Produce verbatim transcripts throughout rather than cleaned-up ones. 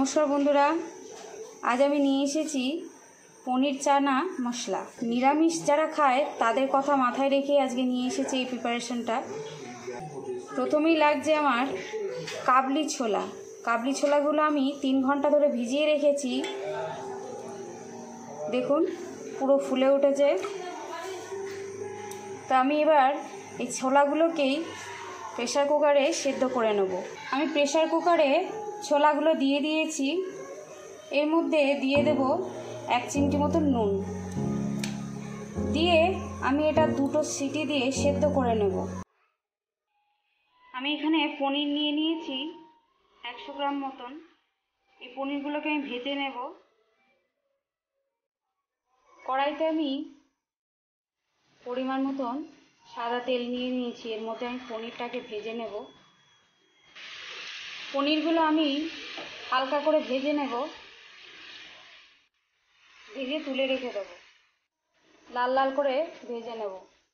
नमस्कार बंधुरा आज आमी निये एसेछि पनीर चाना मसला। निरामिष जारा खाय तादेर कथा माथाय रेखे आजके निये एसेछि एई प्रिपारेशनटा। प्रथमेई लागछे आमार काबली छोला। काबली छोलागुलो आमी तीन घंटा धरे भिजिए रेखेछि। देखुन पुरो फुले उठेছে। तो आमी एबार এই ছোলাগুলোকেই প্রেসার কুকারে সেদ্ধ করে নেব। আমি প্রেসার কুকারে ছোলাগুলো দিয়ে দিয়েছি। এর মধ্যে দিয়ে দেব এক চিমটি মতো নুন দিয়ে আমি এটা দুটো সিটি দিয়ে সেদ্ধ করে নেব। আমি এখানে পনির নিয়ে নিয়েছি একশো গ্রাম মতন। এই পনিরগুলোকে আমি ভেজে নেব। কড়াইতে আমি পরিমাণ মতন সাদা তেল নিয়ে নিয়েছি। এর মধ্যে আমি পনিরটাকে ভেজে নেব। পনিরগুলো আমি হালকা করে ভেজে নেব, ভেজে তুলে রেখে দেব। লাল লাল করে ভেজে নেব।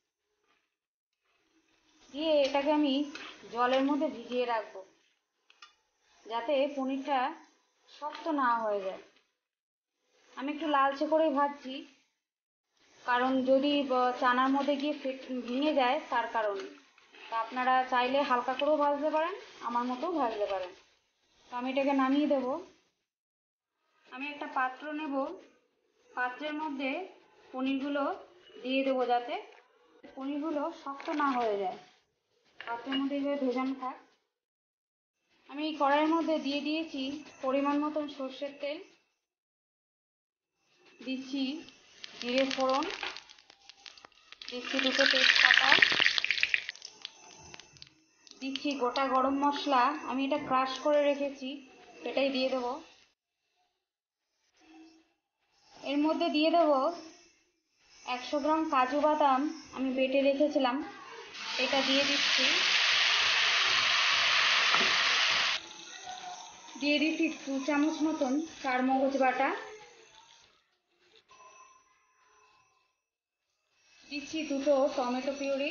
দিয়ে এটাকে আমি জলের মধ্যে ভিজিয়ে রাখবো যাতে পনিরটা শক্ত না হয়ে যায়। আমি একটু লালচে করে ভাজছি কারণ যদি চানার মধ্যে গিয়ে ভেঙে যায় তার কারণে। তো আপনারা চাইলে হালকা করেও ভাজতে পারেন, আমার মতো ভাজতে পারেন। তো আমি এটাকে নামিয়ে দেব। আমি একটা পাত্র নেব, পাত্রের মধ্যে পনিরগুলো দিয়ে দেবো যাতে পনিরগুলো শক্ত না হয়ে যায়। পাত্রের মধ্যে এইভাবে ভেজানো থাক। আমি এই কড়াইয়ের মধ্যে দিয়ে দিয়েছি পরিমাণ মতন সর্ষের তেল, দিচ্ছি জিরে ফোড়ন, দিচ্ছি দুটো তেজপাতা, দিচ্ছি গোটা গরম মশলা। আমি এটা ক্রাশ করে রেখেছি, এটাই দিয়ে দেবো। এর মধ্যে দিয়ে দেবো একশো গ্রাম কাজু বাদাম আমি বেটে রেখেছিলাম, এটা দিয়ে দিচ্ছি। দিয়ে দিচ্ছি দু চামচ মতন চারমগজ বাটা, দিচ্ছি দুটো টমেটো পিউরি,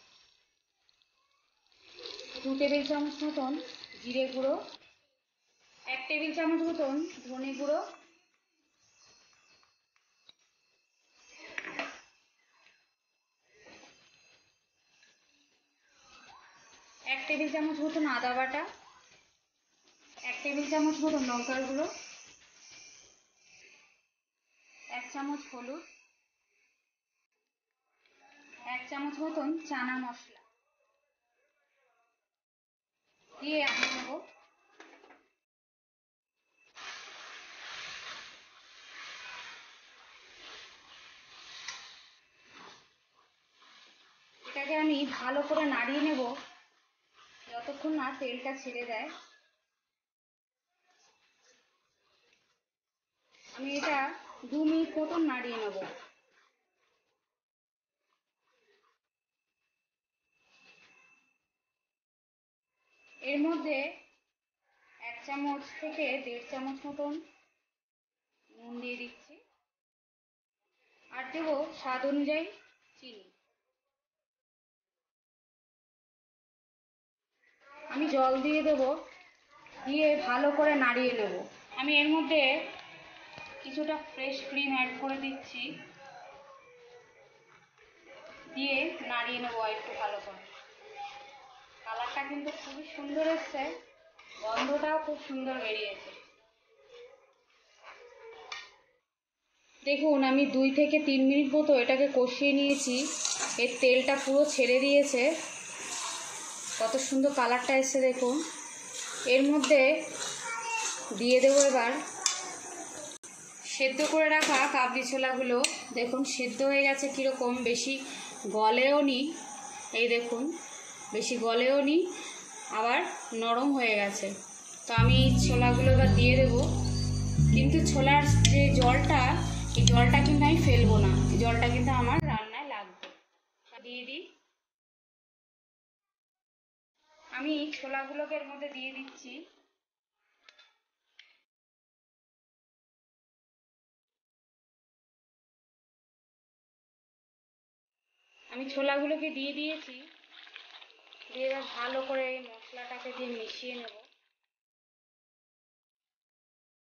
দু টেবিল চামচ মতন জিরে গুঁড়ো, এক টেবিল চামচ মতন ধনে গুঁড়ো, এক টেবিল চামচ মতন আদা বাটা, এক টেবিল চামচ মতন লঙ্কার গুঁড়ো, এক চামচ হলুদ, এক চামচ মতন চানা মশলা দিয়ে আমি নেব। এটাকে আমি ভালো করে নাড়িয়ে নেব যতক্ষণ না তেলটা ছেড়ে দেয়। আমি এটা দু মিনিট মতন নাড়িয়ে নেব। এর মধ্যে এক চামচ থেকে দেড় চামচ মতন নুন দিয়ে দিচ্ছি আর দেবো স্বাদ অনুযায়ী চিনি। আমি জল দিয়ে দেব, দিয়ে ভালো করে নাড়িয়ে নেব। আমি এর মধ্যে কিছুটা ফ্রেশ ক্রিম অ্যাড করে দিচ্ছি, দিয়ে নাড়িয়ে নেবো একটু ভালো করে। কালারটা কিন্তু খুবই সুন্দর এসছে, গন্ধটাও খুব সুন্দর বেরিয়েছে। দেখুন আমি দুই থেকে তিন মিনিট মতো এটাকে কষিয়ে নিয়েছি। এর তেলটা পুরো ছেড়ে দিয়েছে, কত সুন্দর কালারটা এসছে দেখুন। এর মধ্যে দিয়ে দেবো এবার সেদ্ধ করে রাখা কাবলি ছোলাগুলো। দেখুন সেদ্ধ হয়ে গেছে কীরকম, বেশি গলেও নি, এই দেখুন বেশি গলেও নি, আবার নরম হয়ে গেছে। তো আমি এই ছোলাগুলো এবার দিয়ে দেবো। কিন্তু ছোলার যে জলটা, এই জলটা কিন্তু আমি ফেলবো না, এই জলটা কিন্তু আমার রান্নায় লাগবে। দিয়ে দিই। আমি ছোলাগুলোকে এর মধ্যে দিয়ে দিচ্ছি। আমি ছোলাগুলোকে দিয়ে দিয়েছি, দিয়ে এবার ভালো করে এই মশলাটাকে দিয়ে মিশিয়ে নেব।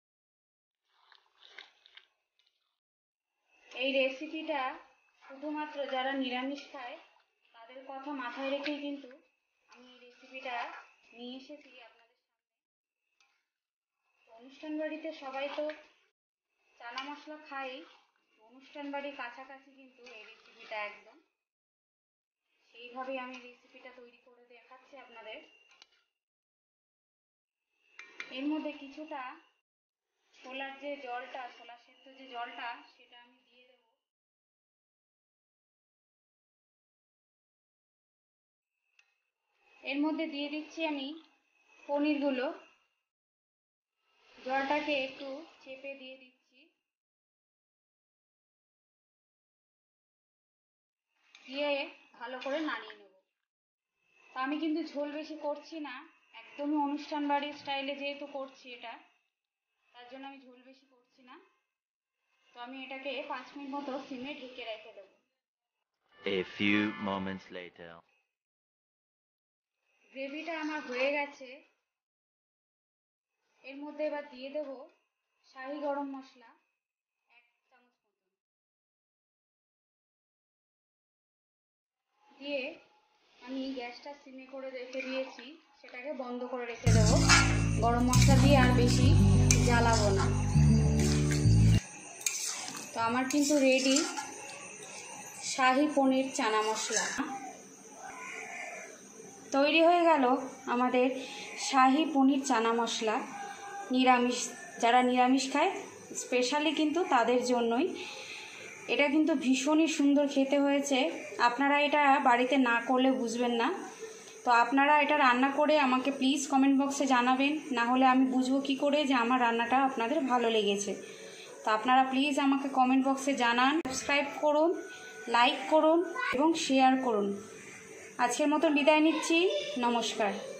এই রেসিপিটা শুধুমাত্র যারা নিরামিষ খায় তাদের কথা মাথায় রেখেই কিন্তু আমি এই রেসিপিটা নিয়ে এসেছি আপনাদের সামনে। অনুষ্ঠান বাড়িতে সবাই তো চানা মশলা খাই, অনুষ্ঠান বাড়ির কাছাকাছি কিন্তু এই রেসিপিটা একদম সেইভাবেই আমি রেসিপিটা তৈরি করে দেখাচ্ছি আপনাদের। এর মধ্যে কিছুটা ছোলার যে জলটা, ছোলা সেদ্ধ যে জলটা, সেটা আমি দিয়ে দেব। এর মধ্যে দিয়ে দিচ্ছি আমি পনিরগুলো, জলটাকে একটু চেপে দিয়ে দিচ্ছি, দিয়ে ভালো করে নাড়িয়ে নেব। তো আমি কিন্তু ঝোল বেশি করছি না, একদমই অনুষ্ঠান বাড়ির স্টাইলে যেহেতু করছি এটা, তার জন্য আমি ঝোল বেশি করছি না। তো আমি এটাকে পাঁচ মিনিট মতো সিমে ঢেকে রেখে দেব। A few moments later. গ্রেভিটা আমার হয়ে গেছে। এর মধ্যে এবার দিয়ে দেব শাহি গরম মশলা এক চামচ মতো, দিয়ে আমি গ্যাসটা সিমে করে রেখে দিয়েছি, সেটাকে বন্ধ করে রেখে দেব। গরম মশলা দিয়ে আর বেশি জ্বালাবো না। তো আমার কিন্তু রেডি শাহি পনির চানা মশলা। তৈরি হয়ে গেল আমাদের শাহি পনির চানা মশলা। নিরামিষ, যারা নিরামিষ খায় স্পেশালি কিন্তু তাদের জন্যই। এটা কিন্তু ভীষণই সুন্দর খেতে হয়েছে। আপনারা এটা বাড়িতে না করলে বুঝবেন না। তো আপনারা এটা রান্না করে আমাকে প্লিজ কমেন্ট বক্সে জানাবেন, না হলে আমি বুঝবো কী করে যে আমার রান্নাটা আপনাদের ভালো লেগেছে। তো আপনারা প্লিজ আমাকে কমেন্ট বক্সে জানান, সাবস্ক্রাইব করুন, লাইক করুন এবং শেয়ার করুন। আজকের মতো বিদায় নিচ্ছি, নমস্কার।